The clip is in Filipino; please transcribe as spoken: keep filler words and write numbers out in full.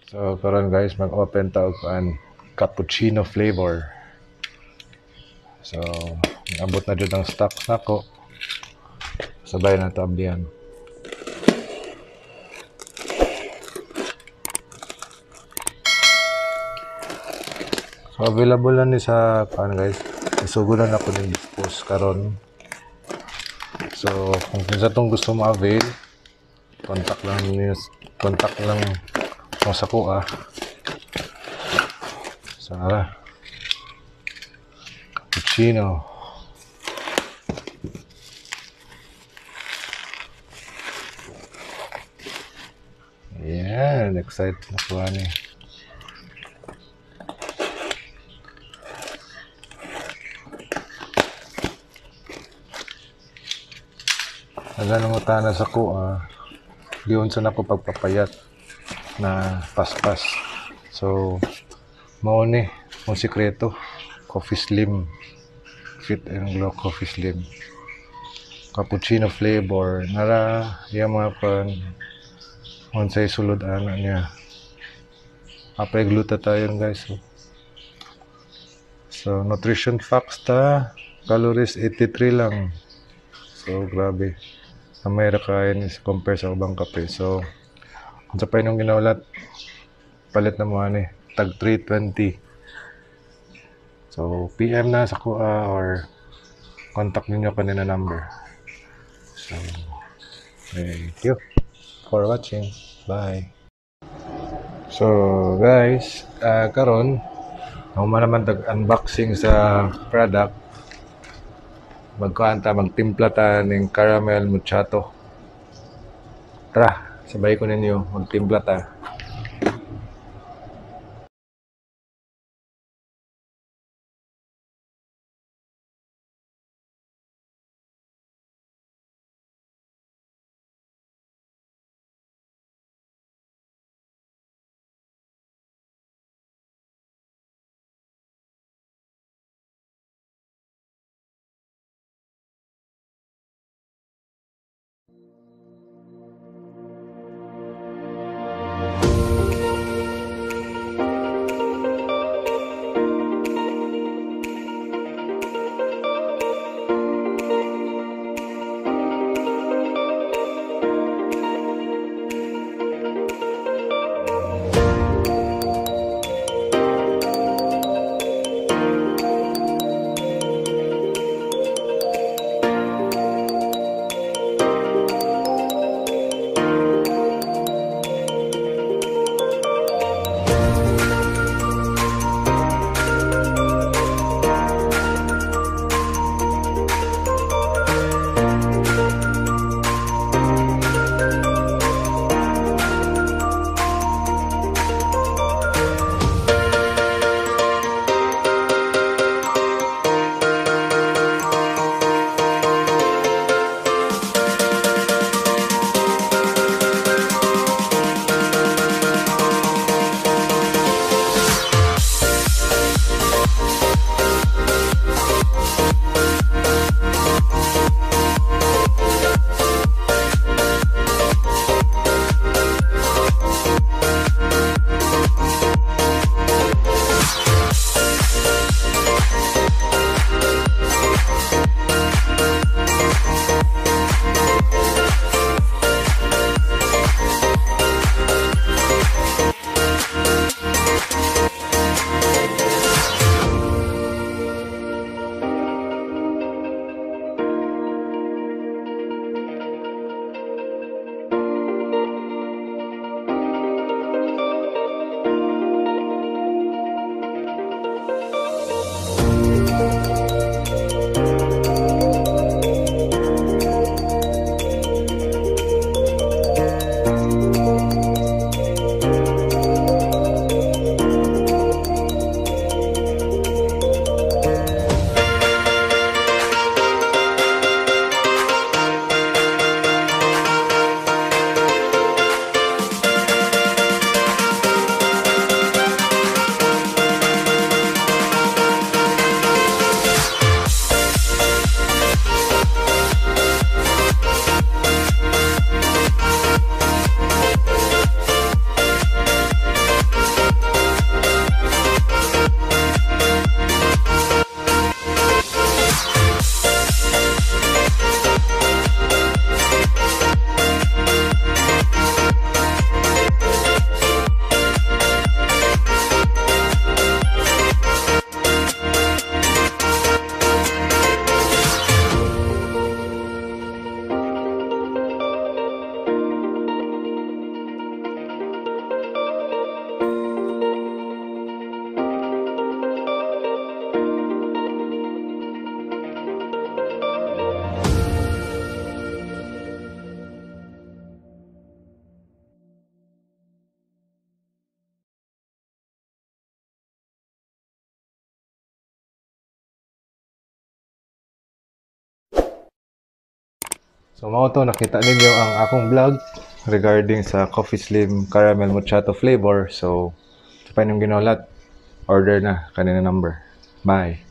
So karon guys, mag-open ta og an cappuccino flavor. So abot na jud ang stocks nako. Sabay na tablihan. So available lang ni sa kan guys. Isuguran ako ning dispose karon. So kung kinsa tong gusto ma-avail, contact lang niyo, contact lang mo sa kuha. Sana cappuccino. Yan, excited na ko ani. Nagano mo tana sa kuha. Diyon sa nako pagpapayat na paspas. So mao ni mo sikreto, coffee slim. Fit and glow coffee slim. Cappuccino flavor. Nara yung mga pan unsay sulod ana niya. Apay glutathione guys. So, so nutrition facts ta, calories eighty-three lang. So grabe. Amay ra kain is compare sa ubang kape. So kung sa pa inong ginaulat, palit na mo ani tag three twenty. So P M na sa kuha or contact ninyo kanina number. So thank you for watching. Bye. So guys, uh, karon ako man naman tag unboxing sa product. Magkuanta magtimpla ta ning caramel macchiato. Tara, sabay ko ninyo magtimpla ta. So mao to, nakita ninyo ang akong vlog regarding sa Coffee Slim Caramel Macchiato flavor. So sa pa inyong ginolat, order na kanina number. Bye.